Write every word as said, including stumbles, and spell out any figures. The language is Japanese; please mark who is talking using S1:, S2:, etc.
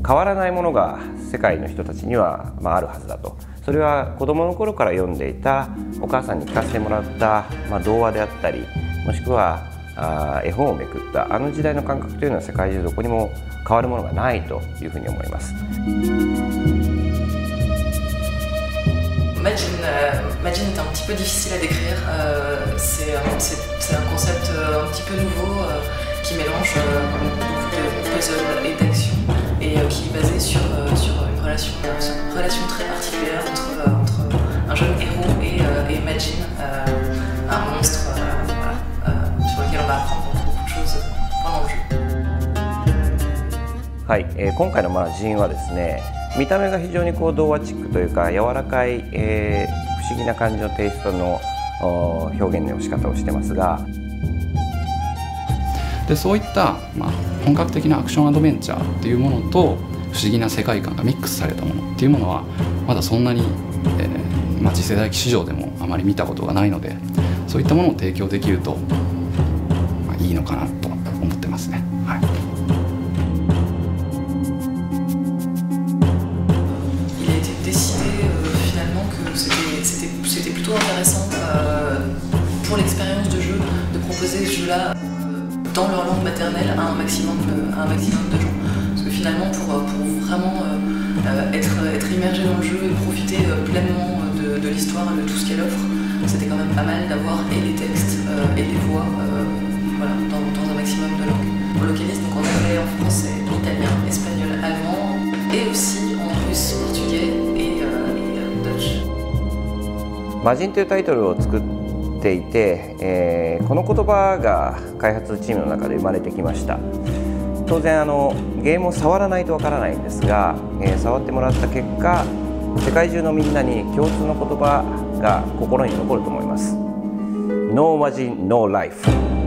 S1: 変わらないものが世界の人たちには、まあ、あるはずだと。それは子どもの頃から読んでいた、お母さんに聞かせてもらった、まあ、童話であったり、もしくはあ絵本をめくったあの時代の感覚というのは世界中どこにも変わるものがないというふうに思います。
S2: Majin, euh, Majin est un petit peu difficile à décrire. Euh, c'est un concept euh, un petit peu nouveau euh, qui mélange euh, beaucoup de puzzle et d'action et euh, qui est basé sur, euh, sur une relation, une relation très particulière entre, euh, entre un jeune héros et, euh, et Majin, euh, un monstre euh, voilà, euh, sur lequel on va apprendre beaucoup de choses pendant le jeu.
S1: はい、えー、今回のマジンはですね、見た目が非常にこう童話チックというか柔らかい、えー、不思議な感じのテイストの表現の仕方をしてますが、
S3: でそういった、まあ、本格的なアクションアドベンチャーっていうものと不思議な世界観がミックスされたものっていうものはまだそんなに、えーまあ、次世代機市場でもあまり見たことがないので、そういったものを提供できると、まあ、いいのかなと思ってますね。はい。
S2: C'était plutôt intéressant euh, pour l'expérience de jeu de proposer ce jeu-là dans leur langue maternelle à un maximum, à un maximum de gens. Parce que finalement, pour, pour vraiment euh, être, être immergé dans le jeu et profiter pleinement de, de l'histoire et de tout ce qu'elle offre, c'était quand même pas mal d'avoir et les textes euh, et les voix euh, voilà, dans, dans un maximum de langues. On localise donc en anglais, en français, italien, espagnol, allemand et aussi en russe, portugais et, euh, et euh, dutch.
S1: マジンというタイトルを作っていて、えー、この言葉が開発チームの中で生まれてきました。当然あのゲームを触らないとわからないんですが、えー、触ってもらった結果、世界中のみんなに共通の言葉が心に残ると思います。 No Majin, No Life